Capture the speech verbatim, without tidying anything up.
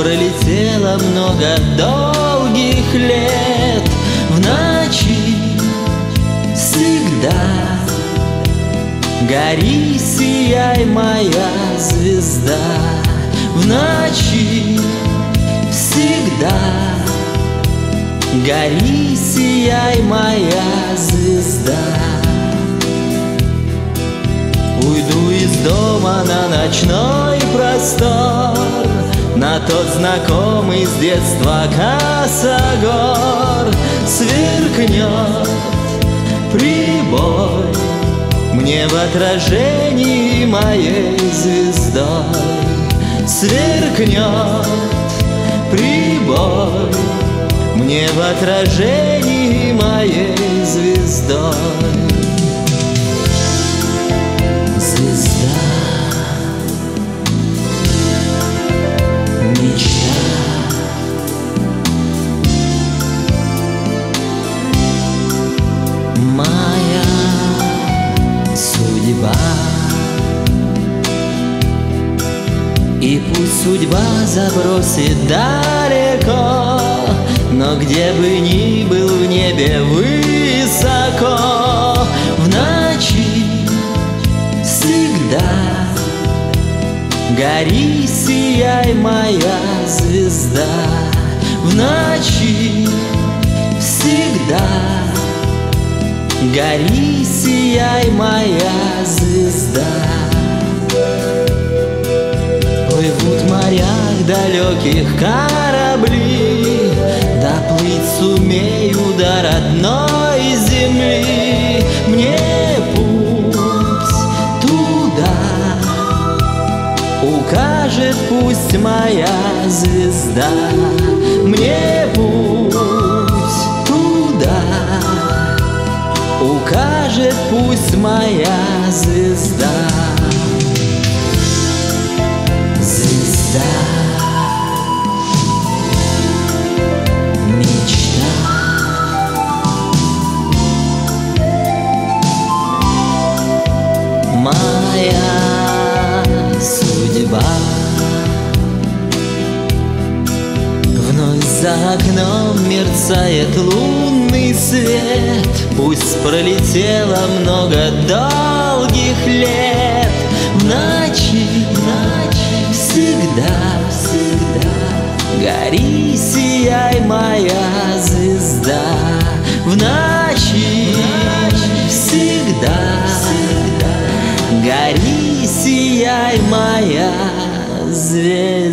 пролетело много долгих лет. В ночи всегда гори, сияй, моя звезда. В ночи всегда гори, сияй, моя звезда. Уйду из дома на ночной простор, на тот знакомый с детства косогор. Сверкнет прибой мне в отражении моей звездой. Сверкнет прибой мне в отражении моей звездой. Звезда, мечта, моя судьба. И пусть судьба забросит далеко, но где бы ни был в небе высоко, в ночи всегда гори, сияй, моя звезда. В ночи всегда гори, сияй, моя звезда. Плывут в морях далеких корабли, доплыть сумею до родной земли. Мне путь туда укажет пусть моя звезда. Мне путь туда укажет пусть моя звезда. Звезда, мечта, моя судьба. Вновь за окном мерцает лунный свет. Пусть пролетело много долгих лет. В ночи, в ночи всегда, всегда гори, сияй, моя звезда. В ночи, в ночи всегда, всегда гори, сияй, моя звезда.